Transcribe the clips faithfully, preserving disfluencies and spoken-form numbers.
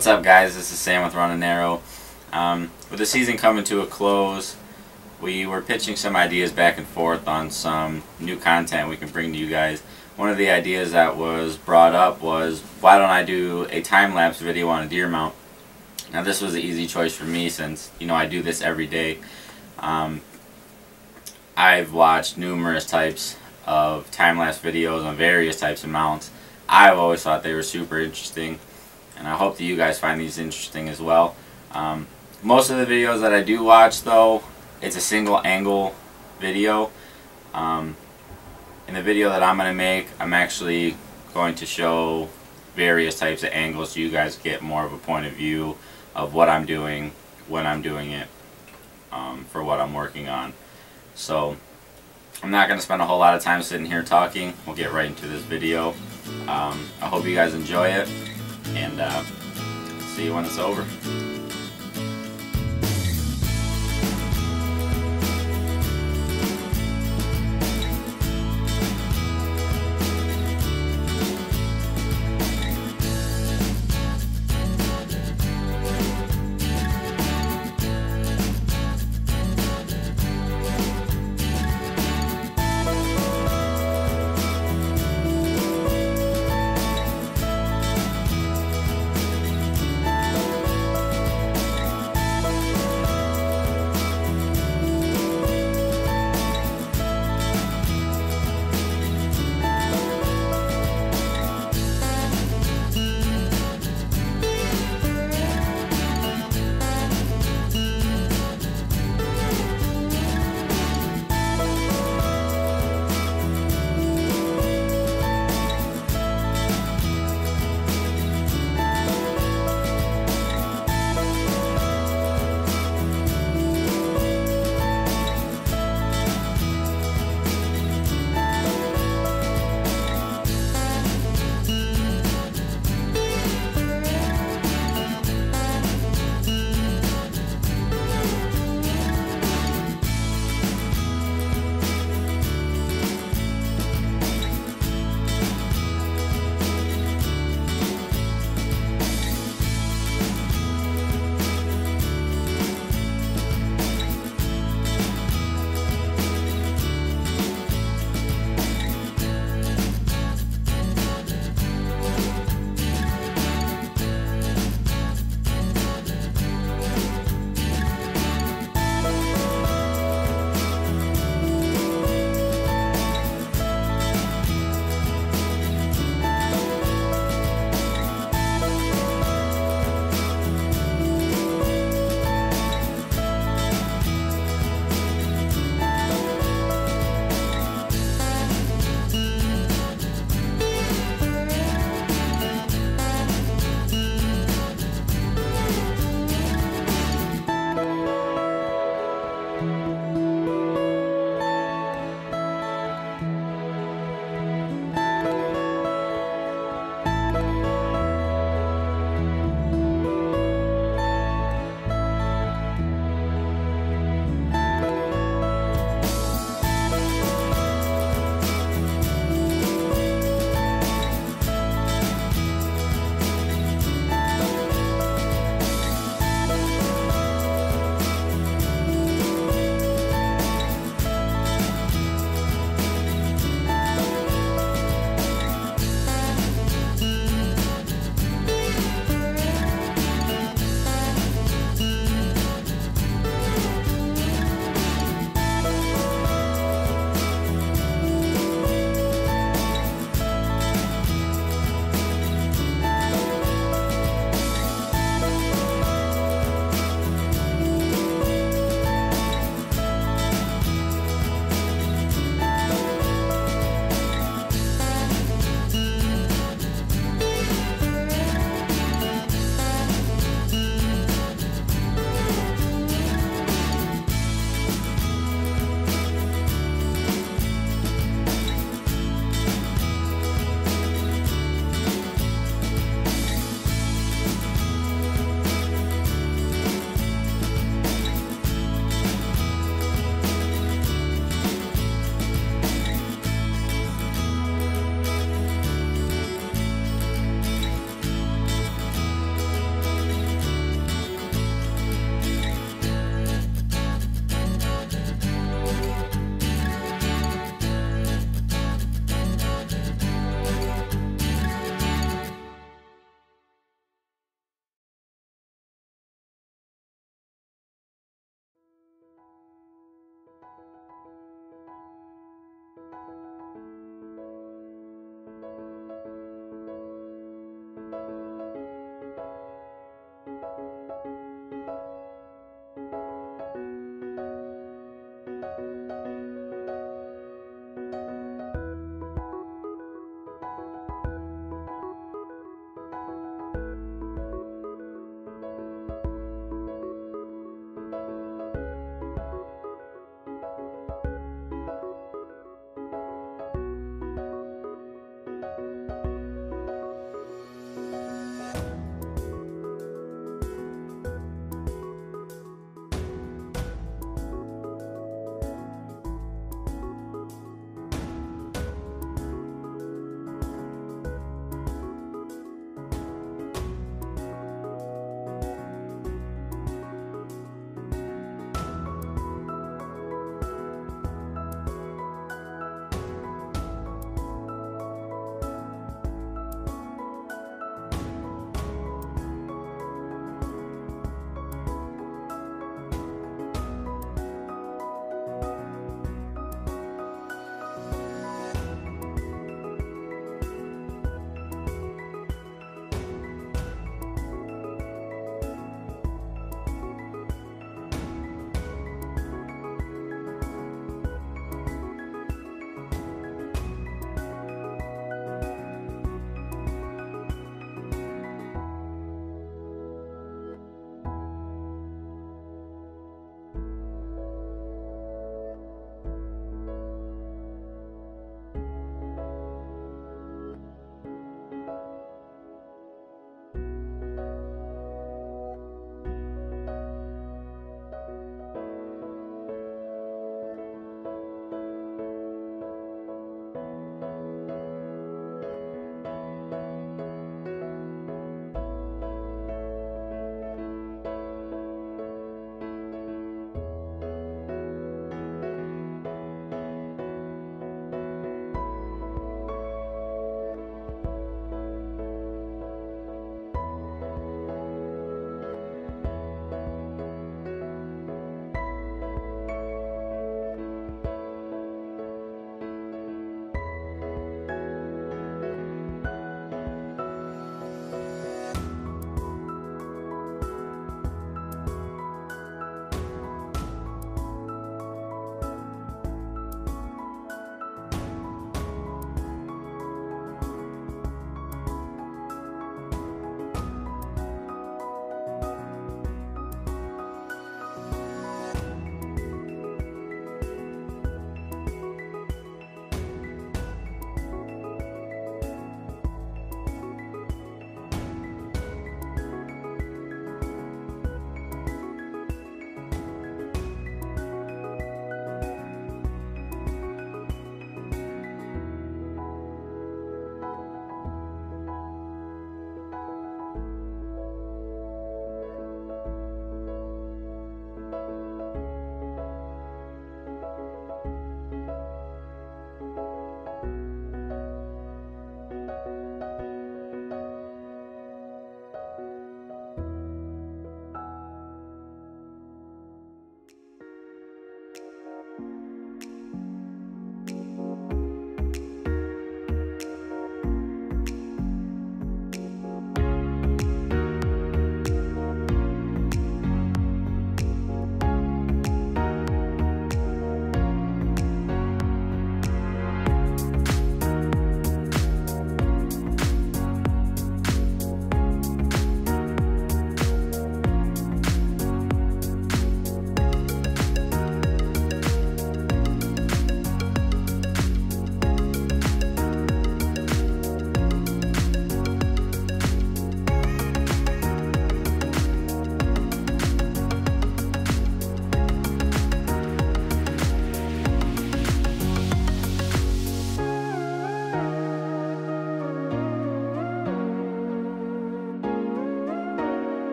What's up, guys? This is Sam with Run and Arrow. Um, with the season coming to a close, we were pitching some ideas back and forth on some new content we can bring to you guys. One of the ideas that was brought up was, why don't I do a time-lapse video on a deer mount? Now, this was an easy choice for me since, you know, I do this every day. Um, I've watched numerous types of time-lapse videos on various types of mounts. I've always thought they were super interesting, and I hope that you guys find these interesting as well. Um, most of the videos that I do watch, though, it's a single angle video. Um, in the video that I'm going to make, I'm actually going to show various types of angles so you guys get more of a point of view of what I'm doing when I'm doing it, um, for what I'm working on. So I'm not going to spend a whole lot of time sitting here talking. We'll get right into this video. Um, I hope you guys enjoy it, and uh, see you when it's over.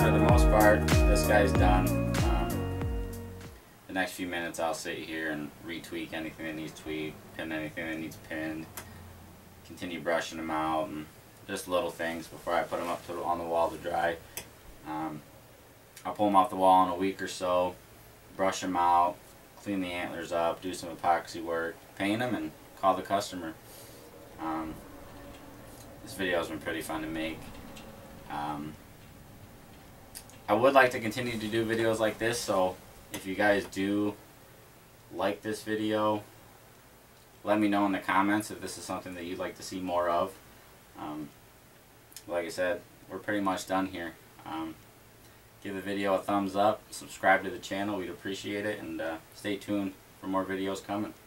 for the most part, this guy's done. Um, the next few minutes I'll sit here and retweak anything that needs tweaked, pin anything that needs pinned, continue brushing them out, and just little things before I put them up to, on the wall to dry. Um, I'll pull them off the wall in a week or so, brush them out, clean the antlers up, do some epoxy work, paint them, and call the customer. Um, this video has been pretty fun to make. Um, I would like to continue to do videos like this, so if you guys do like this video, let me know in the comments if this is something that you'd like to see more of. Um, like I said, we're pretty much done here. Um, give the video a thumbs up, subscribe to the channel, we'd appreciate it, and uh, stay tuned for more videos coming.